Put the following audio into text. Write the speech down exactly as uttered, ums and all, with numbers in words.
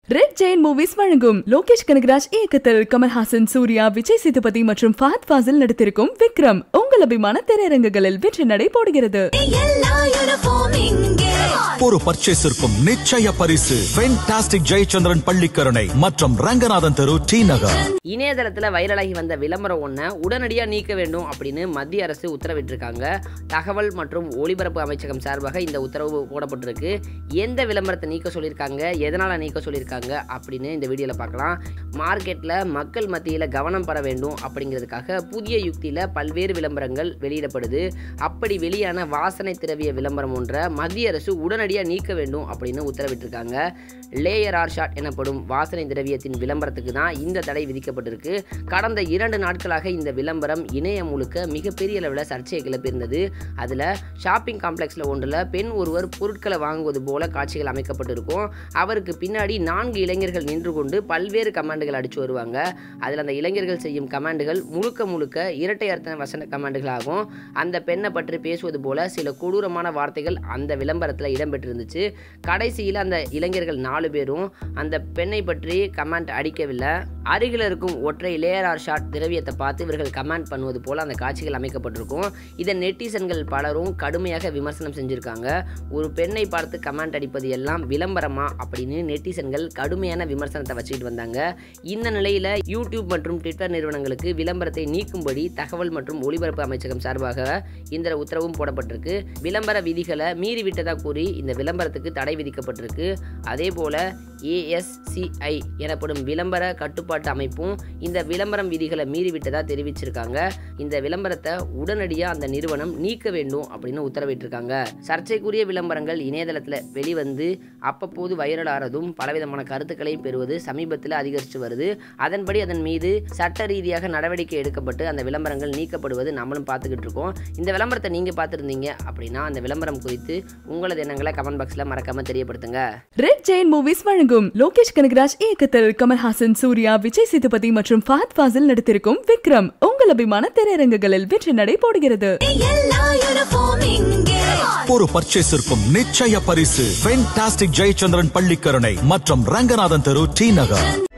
Red Jain movies வழங்கும் லோகேஷ் கனகராஜ் இயக்கத்தில் கமல்ஹாசன், சூர்யா, விஜய் சேதுபதி மற்றும் ஃபஹத் ஃபாசில் நடித்திருக்கும் விக்ரம் உங்கள் அபிமான திரையரங்குகளில் வெற்றி நடை போடுகிறது. ஒரு பர்ச்சேஸிற்கும் நிச்சய பரிசு. ஃபென்டாஸ்டிக் ஜெயச்சந்திரன் பள்ளிக்கரணை மற்றும் ரங்கநாதன் தெரு, டி நகர். இணையதளத்தில் வைரலாகி வந்த விளம்பரம் ஒன்றை உடனடியாக நீக்க வேண்டும் அப்படின்னு மத்திய அரசு உத்தரவிட்டிருக்காங்க. தகவல் மற்றும் ஒலிபரப்பு அமைச்சகம் சார்பாக இந்த உத்தரவு போடப்பட்டிருக்கு. எந்த விளம்பரத்தை நீக்க சொல்லியிருக்காங்க, எதனால் நீக்க சொல்லியிருக்காங்க அப்படின்னு இந்த வீடியோவில் பார்க்கலாம். மார்க்கெட்டில் மக்கள் மத்தியில் கவனம் பெற வேண்டும் அப்படிங்கிறதுக்காக புதிய யுக்தியில் பல்வேறு விளம்பரங்கள் வெளியிடப்படுது. அப்படி வெளியான வாசனை திரவிய விளம்பரம் ஒன்றை மத்திய அரசு உடனடியாக நீக்க வேண்டும் அப்படின்னு உத்தரவிட்டிருக்காங்க. லேயர் ஆர் ஷாட் எனப்படும் வாசனை திரவியத்தின் விளம்பரத்துக்கு தான் இந்த தடை விதிக்கப்பட்டிருக்கு. கடந்த இரண்டு நாட்களாக இந்த விளம்பரம் இணையம் முழுக்க மிகப்பெரிய அளவில் சர்ச்சையை கிளப்பியிருந்தது. அதில் ஷாப்பிங் காம்ப்ளெக்ஸில் ஒன்றில் பெண் ஒருவர் பொருட்களை வாங்குவது போல காட்சிகள் அமைக்கப்பட்டிருக்கும். அவருக்கு பின்னாடி நான்கு இளைஞர்கள் நின்று கொண்டு பல்வேறு கமாண்டுகள் அடித்து வருவாங்க. அதில் அந்த இளைஞர்கள் செய்யும் கமாண்டுகள் முழுக்க முழுக்க இரட்டை அர்த்த வசன கமாண்டுகளாகும். அந்த பெண்ணை பற்றி பேசுவது போல சில கொடூரமான வார்த்தைகள் அந்த விளம்பரத்தில் இடம்பெற்றிருந்துச்சு. கடைசியில் அந்த இளைஞர்கள் நாலு பேரும் அந்த பெண்ணை பற்றி கமெண்ட் அடிக்கவில்லை. அருகில் இருக்கும் ஒற்றை லேயர் ஆர் ஷாட் திரவியத்தை பார்த்து இவர்கள் கமெண்ட் பண்ணுவது போல அந்த காட்சிகள் அமைக்கப்பட்டிருக்கும். இதை நெட்டிசன்கள் பலரும் கடுமையாக விமர்சனம் செஞ்சுருக்காங்க. ஒரு பெண்ணை பார்த்து கமெண்ட் அடிப்பது எல்லாம் விளம்பரமா அப்படின்னு நெட்டிசன்கள் கடுமையான விமர்சனத்தை வச்சுக்கிட்டு வந்தாங்க. இந்த நிலையில் யூடியூப் மற்றும் ட்விட்டர் நிறுவனங்களுக்கு விளம்பரத்தை நீக்கும்படி தகவல் மற்றும் ஒலிபரப்பு அமைச்சகம் சார்பாக இந்த உத்தரவும் போடப்பட்டிருக்கு. விளம்பர விதிகளை மீறிவிட்டதாக கூறி இந்த விளம்பரத்துக்கு தடை விதிக்கப்பட்டிருக்கு. அதே போல ஏ எஸ் சி ஐ எனப்படும் விளம்பர கட்டுப்பாட்டு அமைப்பும் இந்த விளம்பரம் விதிகளை மீறிவிட்டதாக தெரிவிச்சிருக்காங்க. இந்த விளம்பரத்தை உடனடியாக அந்த நிறுவனம் நீக்க வேண்டும் அப்படின்னு உத்தரவிட்டிருக்காங்க. சர்ச்சைக்குரிய விளம்பரங்கள் இணையதளத்தில் வெளிவந்து அப்பப்போது வைரல் ஆறதும் பலவிதமான கருத்துக்களை பெறுவது சமீபத்தில் அதிகரித்து வருது. அதன்படி அதன் மீது சட்ட ரீதியாக நடவடிக்கை எடுக்கப்பட்டு அந்த விளம்பரங்கள் நீக்கப்படுவது நம்மளும் பார்த்துக்கிட்டு இருக்கோம். இந்த விளம்பரத்தை நீங்கள் பார்த்துருந்தீங்க அப்படின்னா அந்த விளம்பரம் குறித்து உங்களது எண்ணங்களை கமெண்ட் பாக்ஸில் மறக்காம தெரியப்படுத்துங்க. ரெட் ஜெயின் மூவிஸ் வழங்கும் லோகேஷ் கனகராஜ் இயக்கத்தில் கமல்ஹாசன், சூர்யா, விஜய் சேதுபதி மற்றும் ஃபஹத் ஃபாசில் நடித்திருக்கும் விக்ரம் உங்கள் அபிமான திரையரங்குகளில் வெற்றி நடை போடுகிறது. ஒரு பர்ச்சேஸிற்கும் நிச்சய பரிசு. ஃபென்டாஸ்டிக் ஜெயச்சந்திரன் பள்ளிக்கரணை மற்றும் ரங்கநாதன் தெரு, டி நகர்.